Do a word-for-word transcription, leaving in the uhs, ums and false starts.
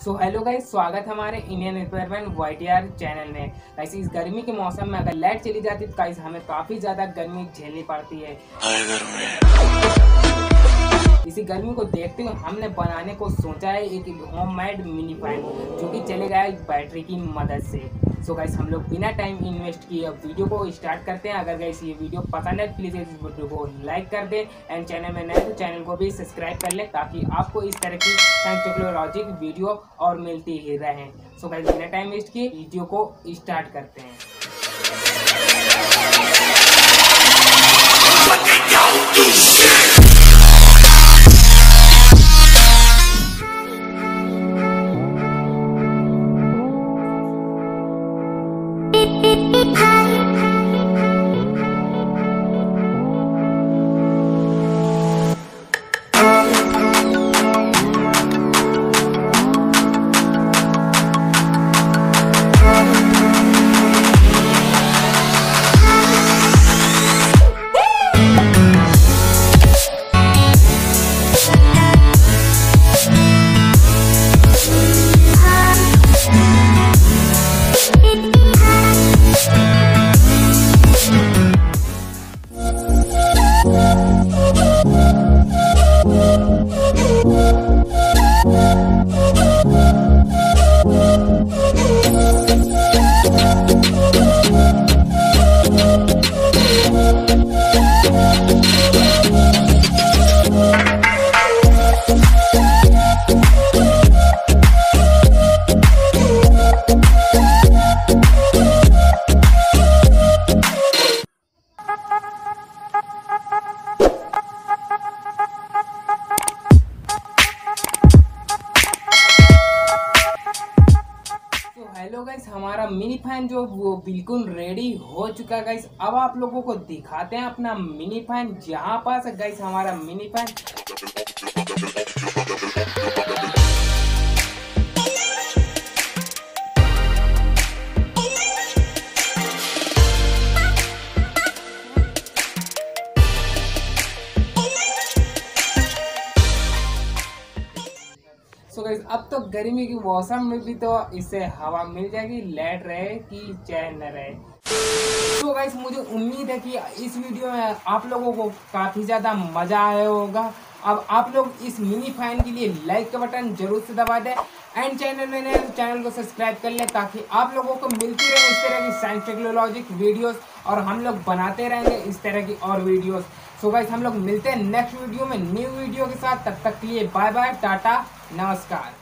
So hello guys, स्वागत हमारे Indian requirement YTR channel में। गाइस इस गर्मी के मौसम में अगर लाइट चली जाती तो गाइस हमें काफी ज्यादा गर्मी झेलनी पड़ती है। इसी गर्मी को देखते हुए हमने बनाने को सोचा है एक होममेड मिनी फैन जो कि चलेगा बैटरी की मदद से। सो गाइस हम लोग बिना टाइम इन्वेस्ट किए अब वीडियो को स्टार्ट करते हैं। अगर गाइस ये वीडियो पसंद है प्लीज इस वीडियो को लाइक कर दे एंड चैनल में नए तो चैनल को भी सब्सक्राइब कर ले ताकि आपको इस तरह की साइंस टेक्नोलॉजी वीडियो और मिलती ही रहे। सो गाइस बिना टाइम वेस्ट किए वीडियो को स्टार्ट करते हैं। हेलो गाइस, हमारा मिनी फैन जो वो बिल्कुल रेडी हो चुका है गाइस। अब आप लोगों को दिखाते हैं अपना मिनी फैन। जहां पास गाइस हमारा मिनी फैन सो गाइस अब तो गर्मी की मौसम में भी तो इससे हवा मिल जाएगी, लाइट रहे कि चैन न रहे। तो गाइस मुझे उम्मीद है कि इस वीडियो में आप लोगों को काफ़ी ज़्यादा मज़ा आया होगा। अब आप लोग इस मिनी फैन के लिए लाइक का बटन जरूर से दबा दें एंड चैनल में नए तो चैनल को सब्सक्राइब कर लें ताकि आप लोगों को मिलती रहे इस तरह की साइंस टेक्नोलॉजिक वीडियोस और हम लोग बनाते रहेंगे इस तरह की और वीडियोस। सो गाइस हम लोग मिलते हैं नेक्स्ट वीडियो में न्यू वीडियो के साथ। तब तक के लिए बाय बाय, टाटा, नमस्कार।